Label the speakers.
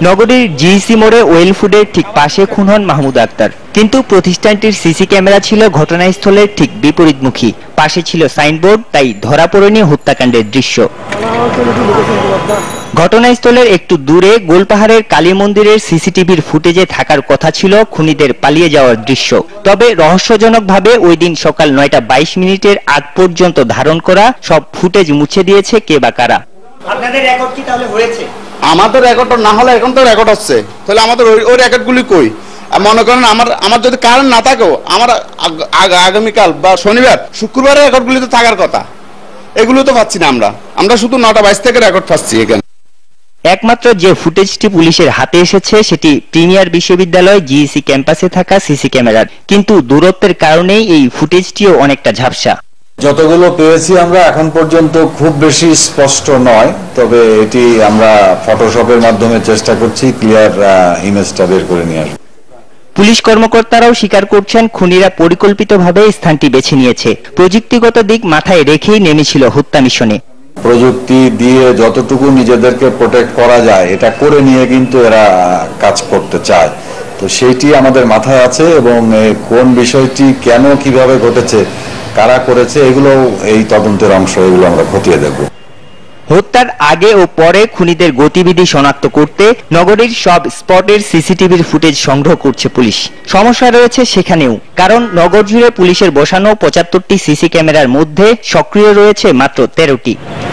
Speaker 1: নগরীর জিইসি মোড়ে ওয়েল ফুডের ঠিক পাশে খুন হন মাহমুদ আক্তার। কিন্তু প্রতিষ্ঠানটির সিসি ক্যামেরা ছিল ঘটনাস্থলের ঠিক বিপরীতমুখী। পাশে ছিল সাইনবোর্ড, তাই ধরা পড়েনি হত্যাকাণ্ডের দৃশ্য। ঘটনাস্থলের একটু দূরে গোলপাহাড়ের কালী মন্দিরের সিসিটিভির ফুটেজে থাকার কথা ছিল খুনিদের পালিয়ে যাওয়ার দৃশ্য। তবে রহস্যজনকভাবে ওই দিন সকাল 9:22 আগ পর্যন্ত ধারণ করা সব ফুটেজ মুছে দিয়েছে কে বা কারা। আপনাদের রেকর্ড কি তাহলে হয়েছে?
Speaker 2: আমাদের রেকর্ড না হলে এখন তো রেকর্ড হচ্ছে, তাহলে আমাদের ওই রেকর্ডগুলি কই? মনে করেন আমার যদি কারেন্ট না থাকেও আমার আগামীকাল বা শনিবার শুক্রবারের রেকর্ডগুলি তো থাকার কথা, এগুলো তো পাচ্ছি না। আমরা শুধু 9:22 থেকে রেকর্ড পাচ্ছি। এখানে
Speaker 1: একমাত্র যে ফুটেজটি পুলিশের হাতে এসেছে সেটি প্রিমিয়ার বিশ্ববিদ্যালয় জিইসি ক্যাম্পাসে থাকা সিসি ক্যামেরার, কিন্তু দূরত্বের কারণেই এই ফুটেজটিও অনেকটা ঝাপসা।
Speaker 3: যতগুলো পেয়েছি আমরা এখন পর্যন্ত খুব বেশি স্পষ্ট নয়, তবে এটি আমরা ফটোশপের মাধ্যমে চেষ্টা করছি ক্লিয়ার ইমেজটা বের করে নিয়ে আসবো।
Speaker 1: পুলিশ কর্মকর্তারাও স্বীকার করছেন খুনিরা পরিকল্পিতভাবে স্থানটি বেছে নিয়েছে। প্রযুক্তিগত দিক মাথায় রেখেই নেমেছিল হত্যা মিশনে।
Speaker 3: প্রযুক্তি দিয়ে যতটুকু নিজেদেরকে প্রোটেক্ট করা যায় এটা করে নিয়ে কিন্তু এরা কাজ করতে চায়, তো সেইটি আমাদের মাথায় আছে এবং কোন বিষয়টি কেন কিভাবে ঘটেছে, কারা করেছে, এগুলো এই তদন্তের অংশ, এগুলো আমরা খতিয়ে দেখব।
Speaker 1: হত্যার আগে ও পরে খুনিদের গতিবিধি শনাক্ত করতে নগরীর সব স্পটের সিসিটিভির ফুটেজ সংগ্রহ করছে পুলিশ। সমস্যা রয়েছে সেখানেও, কারণ নগর জুড়ে পুলিশের বসানো 75টি সিসি ক্যামেরার মধ্যে সক্রিয় রয়েছে মাত্র 13টি।